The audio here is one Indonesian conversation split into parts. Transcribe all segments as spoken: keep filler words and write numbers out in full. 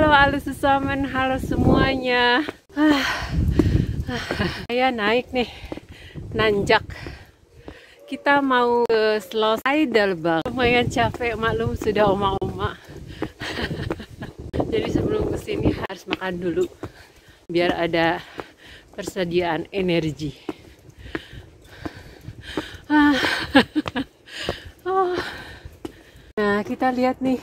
Halo Alususamen, halo semuanya. Ah, ah, saya naik nih, nanjak. Kita mau ke Schloss Heidelberg. Lumayan capek, maklum sudah oma-oma. Jadi sebelum kesini harus makan dulu, biar ada persediaan energi. Ah. Oh. Nah, kita lihat nih.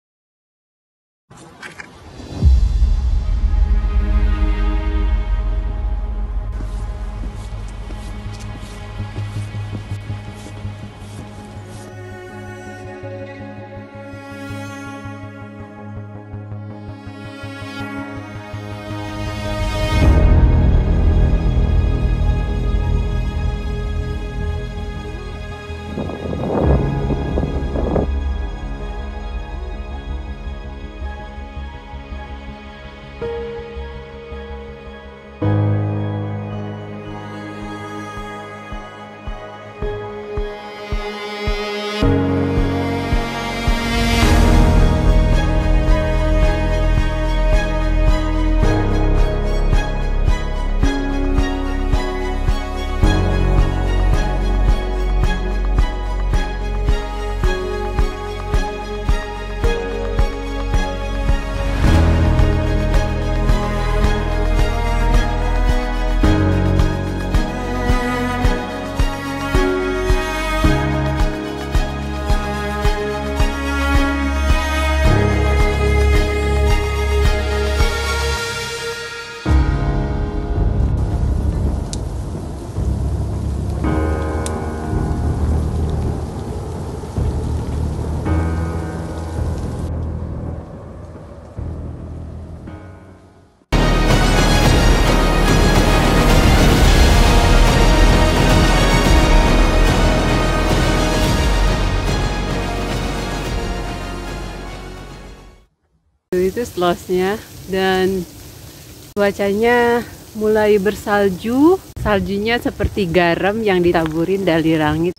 Itu Schlossnya, dan cuacanya mulai bersalju. Saljunya seperti garam yang ditaburin dari langit.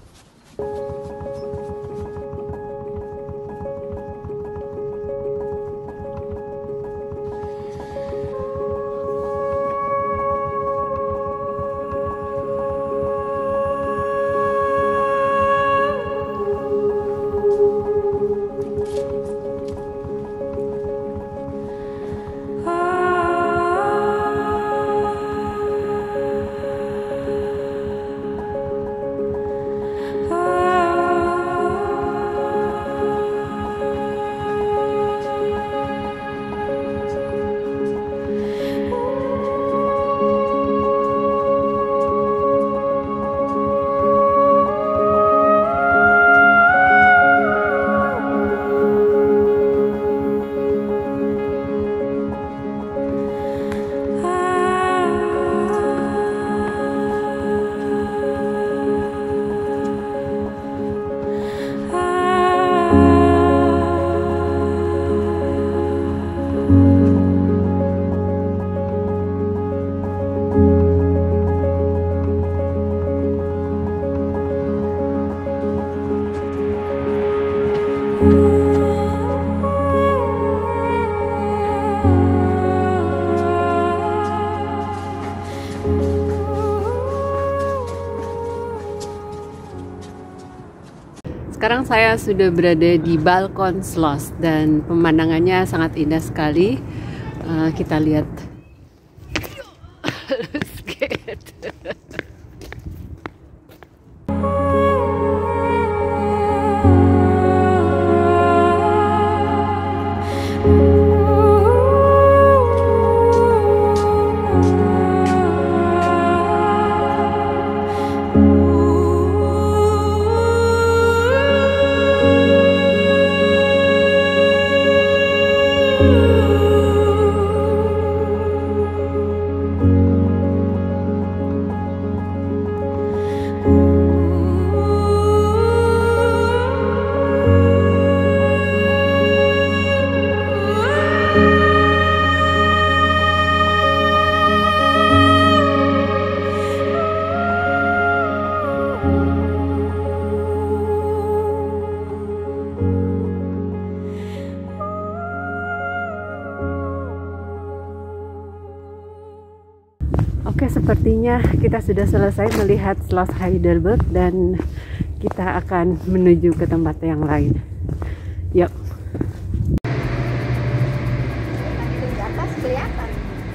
Sekarang saya sudah berada di balkon Schloss dan pemandangannya sangat indah sekali. Uh, kita lihat. sepertinya kita sudah selesai melihat Schloss Heidelberg dan kita akan menuju ke tempat yang lain. Yuk. Di atas kelihatan.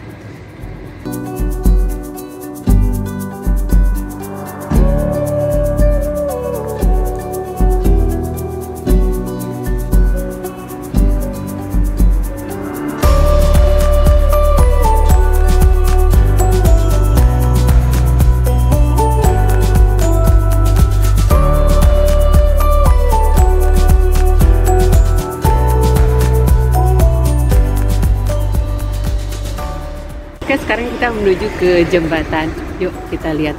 Oke, sekarang kita menuju ke jembatan. Yuk kita lihat.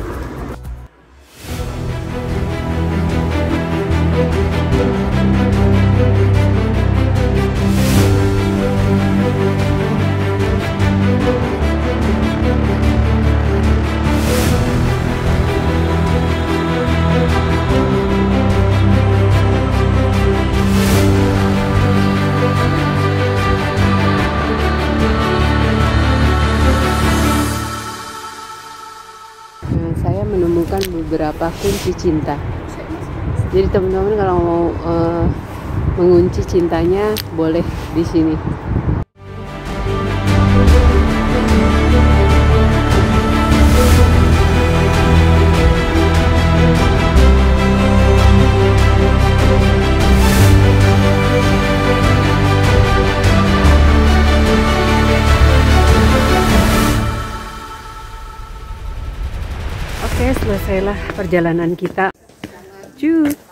Saya menemukan beberapa kunci cinta. Jadi teman-teman kalau mau uh, mengunci cintanya boleh di sini. Oke, selesailah perjalanan kita. Cus.